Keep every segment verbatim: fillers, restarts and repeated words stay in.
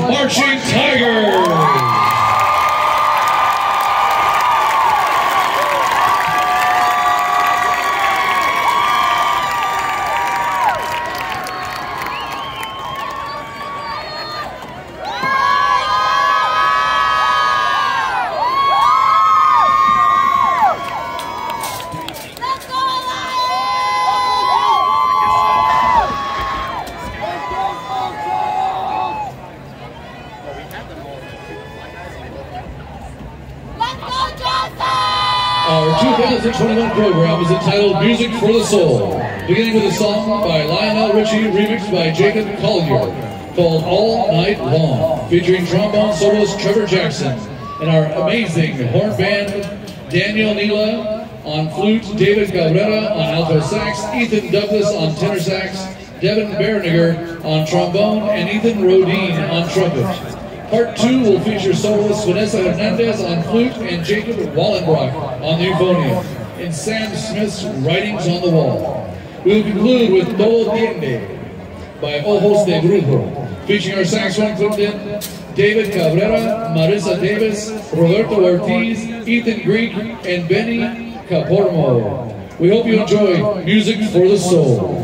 Marching Tigers. Our two thousand twenty-one program is entitled Music for the Soul, beginning with a song by Lionel Richie, remixed by Jacob Collier, called All Night Long, featuring trombone soloist Trevor Jackson, and our amazing horn band, Daniel Nila on flute, David Cabrera on alto sax, Ethan Douglas on tenor sax, Devin Berniger on trombone, and Ethan Rodine on trumpet. Part two will feature soloists Vanessa Hernandez on flute and Jacob Wallenbrock on the euphonium, and Sam Smith's Writings on the Wall. We will conclude with Todo Tiende by Ojos de Brujo, featuring our saxophone quintet, David Cabrera, Marissa Davis, Roberto Ortiz, Ethan Greek, and Benny Capormo. We hope you enjoy Music for the Soul.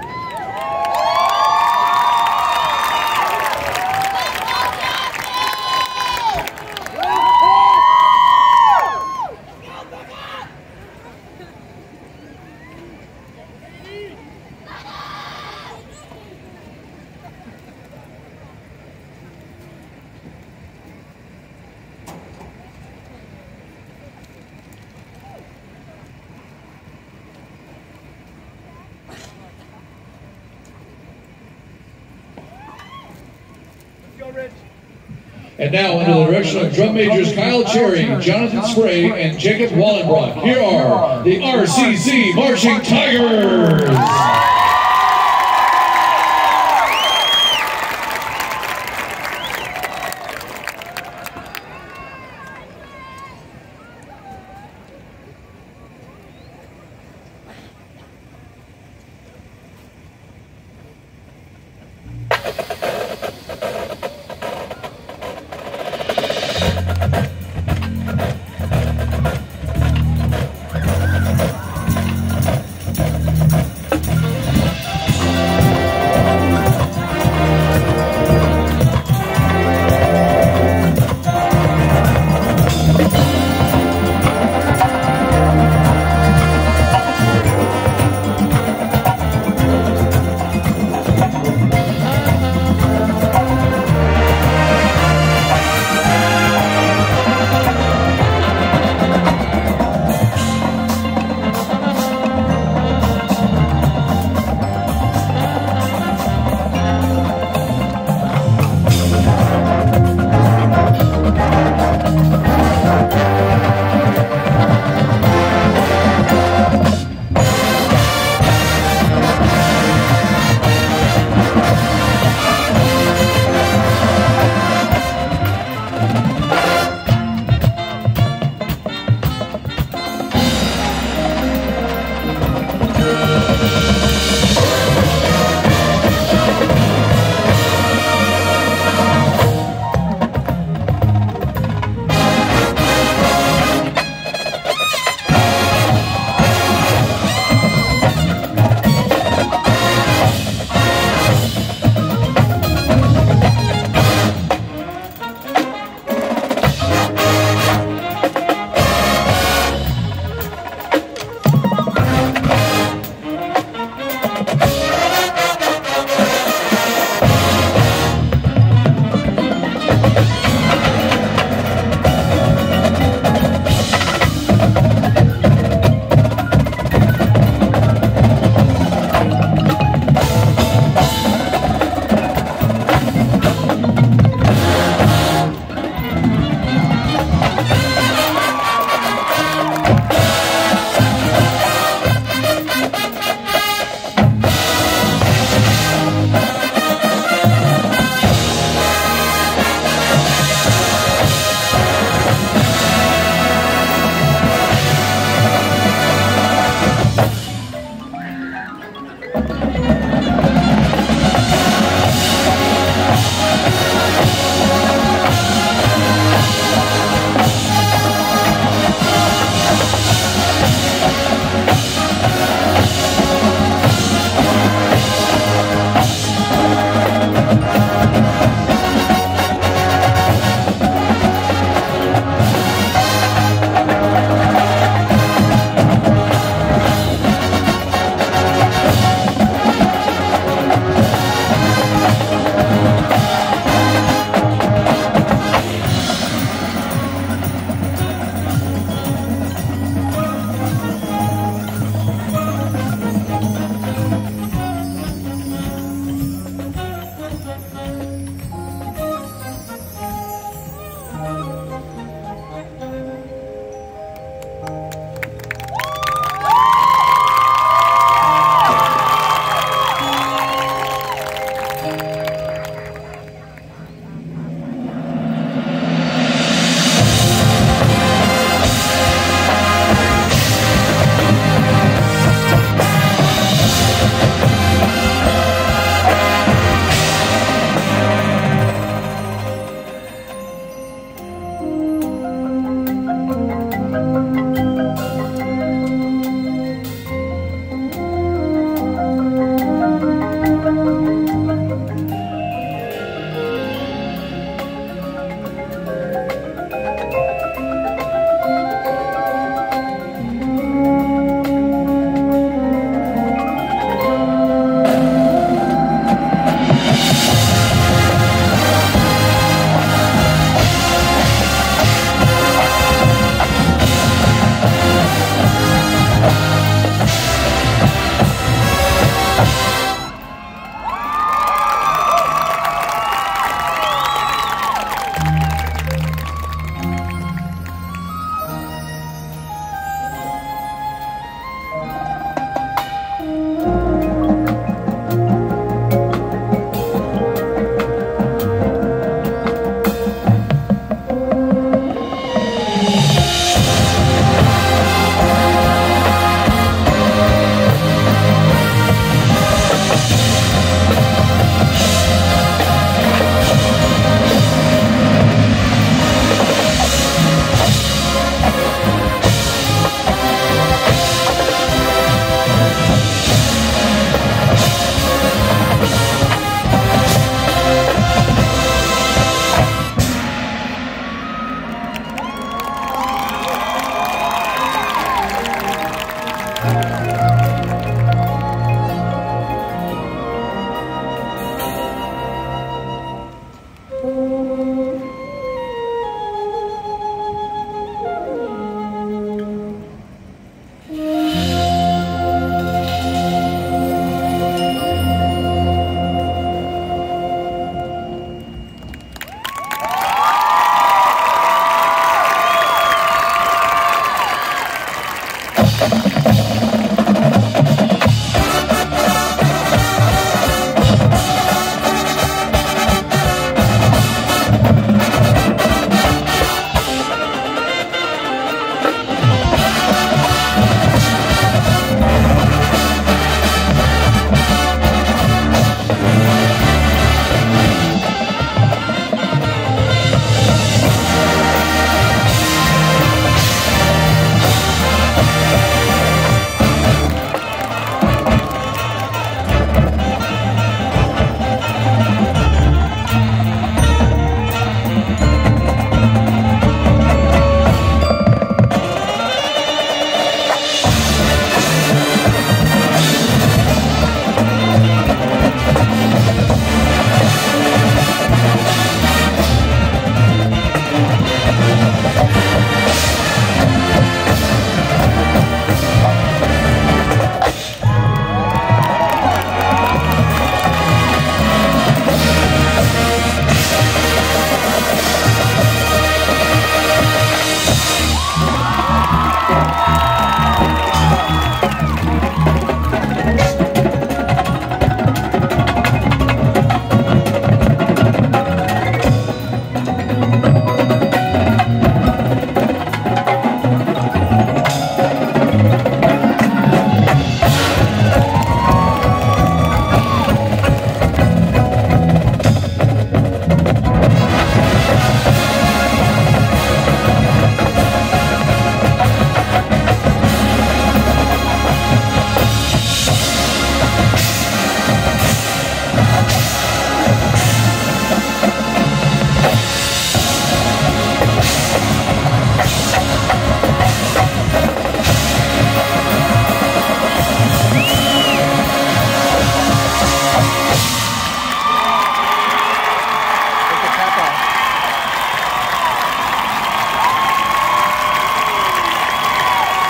And now, under the direction of drum majors Kyle Cherry, Jonathan Spray, and Jacob Wallenbrock, here are the R C C Marching Tigers!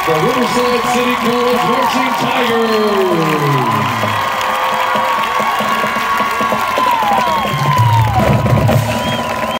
the Riverside City College Marching Tigers.